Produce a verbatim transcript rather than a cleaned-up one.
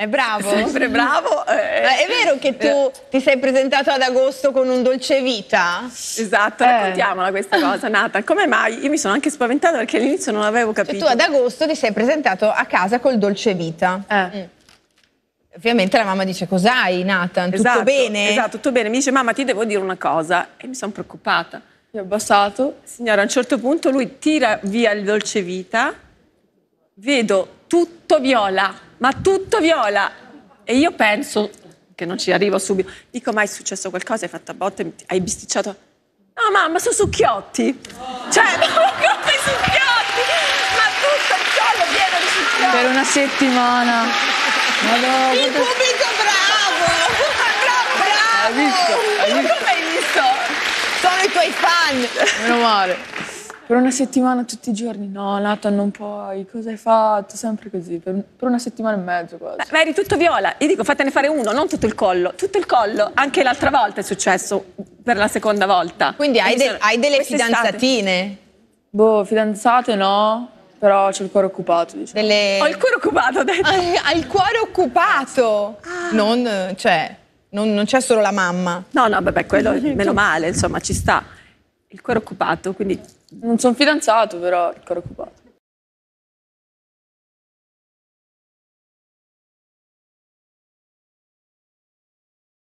È bravo? Sempre bravo. Eh. È vero che tu ti sei presentato ad agosto con un dolce vita? Esatto, raccontiamola eh. questa cosa, Nathan. Come mai? Io mi sono anche spaventata perché all'inizio non avevo capito. Cioè, tu ad agosto ti sei presentato a casa col dolce vita. Eh. Mm. Ovviamente la mamma dice: cos'hai, Nathan? Tutto esatto, bene? Esatto, tutto bene. Mi dice: mamma, ti devo dire una cosa. E mi sono preoccupata. Mi ho abbassato. Signora, a un certo punto lui tira via il dolce vita, vedo tutto viola, ma tutto viola. E io penso che non ci arrivo subito. Dico: ma è successo qualcosa? Hai fatto a botte? Hai bisticciato? No, mamma, sono succhiotti. Cioè, come succhiotti? Ma tutto il collo pieno di succhiotti. Per una settimana. Madonna, il pubblico bravo! Bravo, bravo! Hai visto? Hai visto? Come hai visto? Sono i tuoi fan! Meno male. Per una settimana tutti i giorni, no Nathan non puoi, cosa hai fatto? Sempre così, per, per una settimana e mezzo quasi. Ma, ma eri tutto viola, io dico fatene fare uno, non tutto il collo, tutto il collo, anche l'altra volta è successo, per la seconda volta. Quindi hai, de sono... hai delle fidanzatine? Boh, fidanzate no, però c'ho il cuore occupato, diciamo. Delle... Ho il cuore occupato, ho detto. Hai, hai il cuore occupato! Ah. Non, cioè, non, non c'è solo la mamma. No, no, vabbè, quello meno male, insomma, ci sta. Il cuore occupato, quindi... Non sono fidanzato, però il cuore occupato.